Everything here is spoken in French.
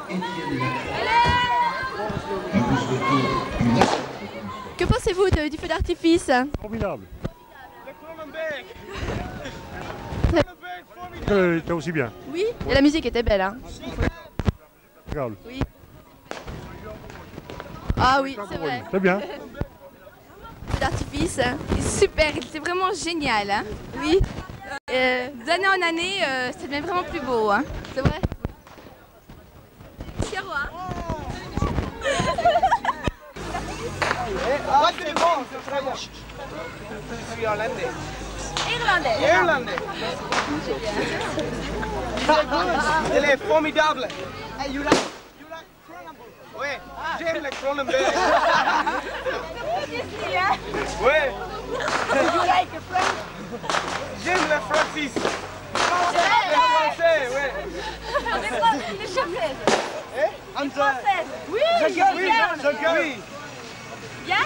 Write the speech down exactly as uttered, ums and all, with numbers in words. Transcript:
Que pensez-vous de- du feu d'artifice? Formidable. Euh, C'était aussi bien. Oui, et la musique était belle, hein? Regarde. Oui. Ah oui, c'est vrai. C'est bien. Feu d'artifice. Super, c'est vraiment génial. Hein. Oui, Euh, D'année en année, euh, ça devient vraiment plus beau. Hein. c'est vrai. Ah, c'est bon, c'est très bon. Je suis irlandais. Irlandais. Irlandais. Elle est formidable. Hey, you like, you like Cronenberg? Ouais, j'aime le Cronenberg. Ouais. You like French? J'aime le Francis. Le français, ouais. Les chocolates. Eh? And, uh, Oui, je gueule, oui, je gueule. Oui. Bien.